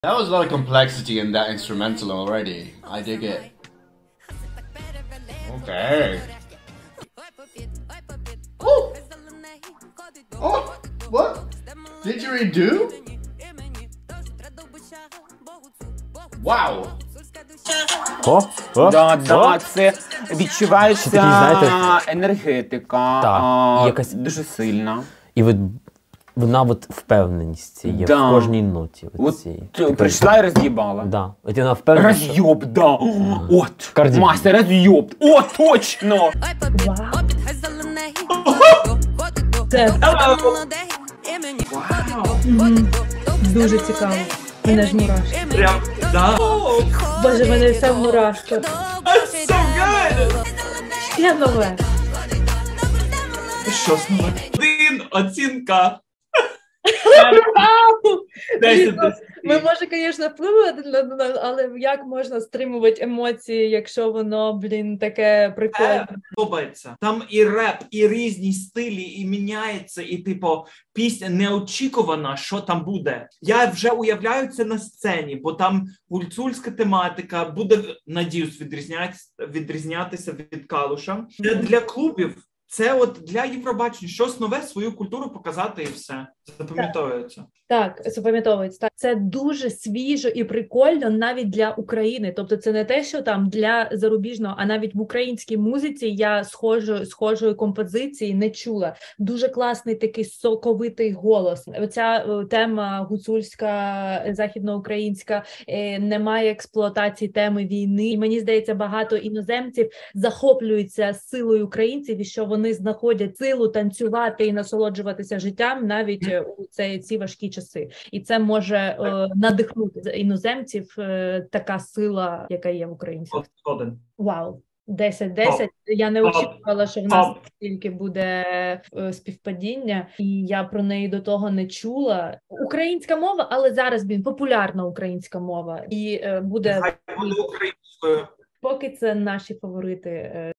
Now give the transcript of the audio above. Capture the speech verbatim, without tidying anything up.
That was a lot of complexity in that instrumental already. I dig it. Okay. Oh! Oh! What? Didgeridoo? Wow! О, о, Да, да, о. це відчувається Такий, знаєте, енергетика, Так, а, якась- дуже сильна. І от вона от впевненість є Да. в кожній ноті. От От цій. ти Така- прийшла і роз'їбала. Да. От вона впевнена, що... Роз'єб, да. От, Cardi B. Мастер, роз'єб. О, точно! Це Мгм. Дуже цікаво. Мене ж мурашки. Прям, да. Боже, мене все в мурашках. That's so good! Ще нове. Що знову? Один, оцінка. Ау! Десять, Блін, десять. Ми може, звісно, впливати, на- на- але як можна стримувати емоції, якщо воно, блін, таке прикольне? Е, Подобається. Там і реп, і різні стилі, і міняється, і типу пісня неочікувана, що там буде. Я вже уявляю це на сцені, бо там гуцульська тематика буде, надіюсь, відрізнятися, відрізнятися від Калуша. Це для клубів. Це от для Євробачення щось нове, свою культуру показати і все. Запам'ятовується. Так, запам'ятовується. Так, це дуже свіжо і прикольно навіть для України. Тобто це не те, що там для зарубіжного, а навіть в українській музиці я схожу, схожої композиції не чула. Дуже класний такий соковитий голос. Оця е, тема гуцульська, західноукраїнська, е, немає експлуатації теми війни. І мені здається, багато іноземців захоплюються силою українців і що вони знаходять силу танцювати і насолоджуватися життям навіть е, у цей, ці важкі часи. І це може е, надихнути іноземців е, така сила, яка є в українців. От один. Вау! десять десять. Я не очікувала, що в нас стільки буде е, співпадіння, і я про неї до того не чула. Українська мова, але зараз, блін, популярна українська мова. І е, буде, Хай буде українською. поки це наші фаворити. е,